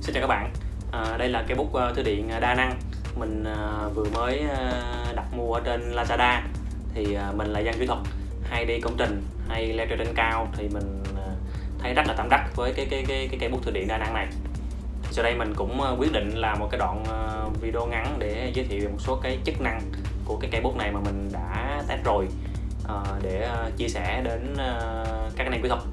Xin chào các bạn. Đây là cây bút thư điện đa năng mình vừa mới đặt mua ở trên Lazada. Thì mình là dân kỹ thuật hay đi công trình hay leo trèo trên cao, thì mình thấy rất là tâm đắc với cái cây bút thư điện đa năng này. Sau đây mình cũng quyết định làm một cái đoạn video ngắn để giới thiệu về một số cái chức năng của cái cây bút này mà mình đã test rồi, để chia sẻ đến các anh em kỹ thuật.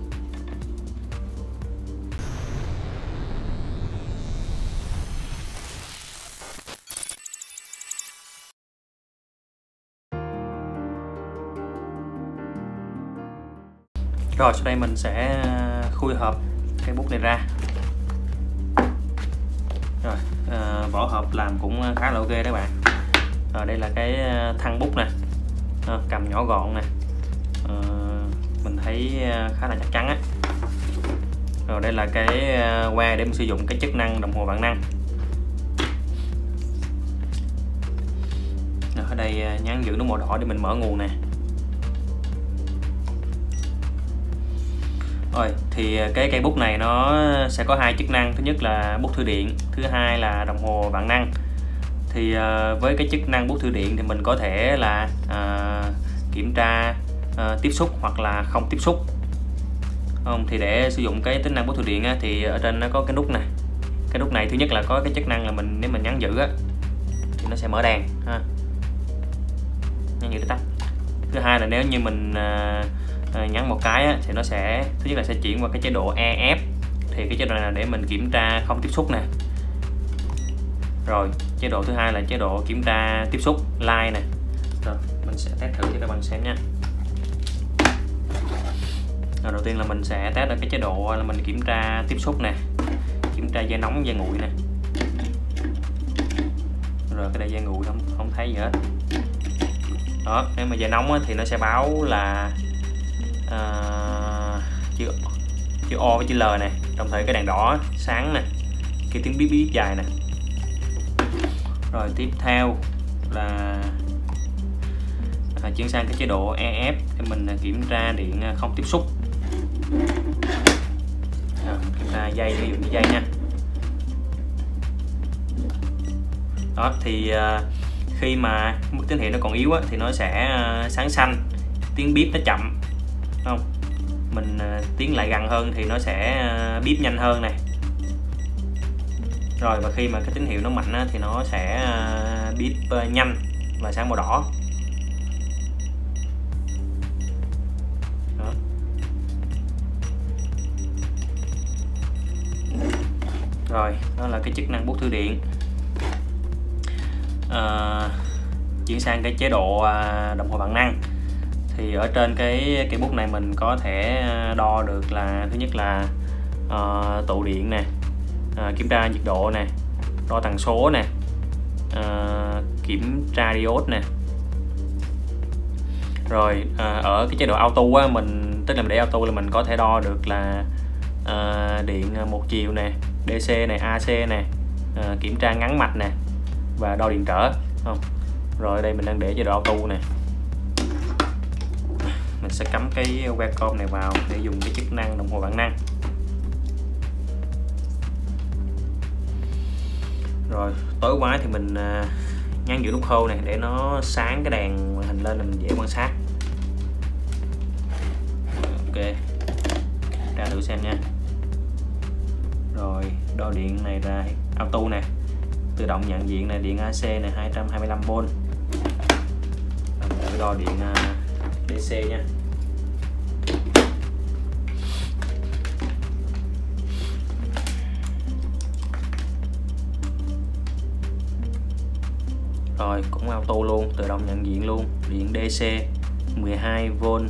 Rồi, sau đây mình sẽ khui hộp cây bút này ra. Rồi, vỏ hộp làm cũng khá là ok đó các bạn. Đây là cái thân bút nè, cầm nhỏ gọn nè, mình thấy khá là chắc chắn á. Rồi đây là cái que để mình sử dụng cái chức năng đồng hồ vạn năng. Rồi, ở đây nhắn giữ nó màu đỏ để mình mở nguồn nè. Rồi thì cái cây bút này nó sẽ có hai chức năng, thứ nhất là bút thư điện, thứ hai là đồng hồ vạn năng. Thì với cái chức năng bút thư điện thì mình có thể là kiểm tra tiếp xúc hoặc là không tiếp xúc. Thì để sử dụng cái tính năng bút thư điện á, thì ở trên nó có cái nút này. Cái nút này thứ nhất là có cái chức năng là nếu mình nhấn giữ á, thì nó sẽ mở đèn ha, nhấn giữ để tắt. Thứ hai là nếu như mình nhấn một cái á, thì nó sẽ thứ nhất là sẽ chuyển qua cái chế độ EF, thì cái chế độ này là để mình kiểm tra không tiếp xúc nè. Rồi chế độ thứ hai là chế độ kiểm tra tiếp xúc Live nè. Rồi mình sẽ test thử cho các bạn xem nha. Rồi, đầu tiên là mình sẽ test ở cái chế độ là mình kiểm tra tiếp xúc nè, kiểm tra dây nóng dây nguội nè. Rồi cái đây dây nguội không thấy gì hết. Đó, nếu mà dây nóng á, thì nó sẽ báo là chữ O với chữ L này, đồng thời cái đèn đỏ sáng nè, cái tiếng bíp bíp dài nè. Rồi tiếp theo là chuyển sang cái chế độ EF để mình kiểm tra điện không tiếp xúc. Kiểm tra dây, sử dụng cái dây nha. Đó thì khi mà mức tín hiệu nó còn yếu á, thì nó sẽ sáng xanh, tiếng bíp nó chậm, không? Mình tiến lại gần hơn thì nó sẽ bíp nhanh hơn này. Rồi và khi mà cái tín hiệu nó mạnh á, thì nó sẽ bíp nhanh và sáng màu đỏ. Đó. Rồi đó là cái chức năng bút thư điện. Chuyển sang cái chế độ đồng hồ vạn năng. Thì ở trên cái cây bút này mình có thể đo được là thứ nhất là tụ điện nè, kiểm tra nhiệt độ nè, đo tần số nè, kiểm tra diode nè. Rồi ở cái chế độ auto á, mình tức là mình để auto là mình có thể đo được là điện một chiều nè, DC này, AC nè, kiểm tra ngắn mạch nè và đo điện trở, không? Rồi đây mình đang để chế độ auto nè. Mình sẽ cắm cái Wacom này vào để dùng cái chức năng đồng hồ vạn năng. Rồi tối quá thì mình nhấn giữ nút hold này để nó sáng cái đèn màn hình lên là mình dễ quan sát. Ok, ra thử xem nha. Rồi đo điện này là auto nè, tự động nhận diện này, điện AC này 225V. Mình đo điện DC nha. Rồi cũng auto luôn, tự động nhận diện luôn, điện DC 12V,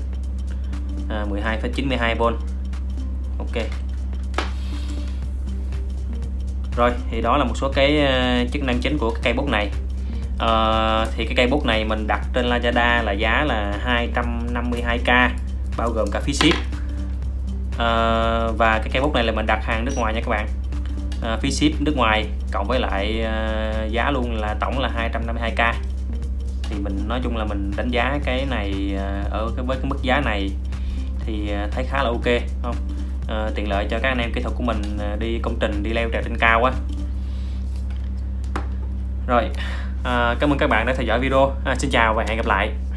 12,92V. Ok. Rồi thì đó là một số cái chức năng chính của cái cây bút này. Thì cái cây bút này mình đặt trên Lazada là giá là 252k, bao gồm cả phí ship. Và cái cây bút này là mình đặt hàng nước ngoài nha các bạn. Phí ship nước ngoài cộng với lại giá luôn là tổng là 252k. Thì mình nói chung là mình đánh giá cái này với cái mức giá này thì thấy khá là ok, không? tiện lợi cho các anh em kỹ thuật của mình đi công trình, đi leo trèo trên cao á. Rồi, cảm ơn các bạn đã theo dõi video. Xin chào và hẹn gặp lại.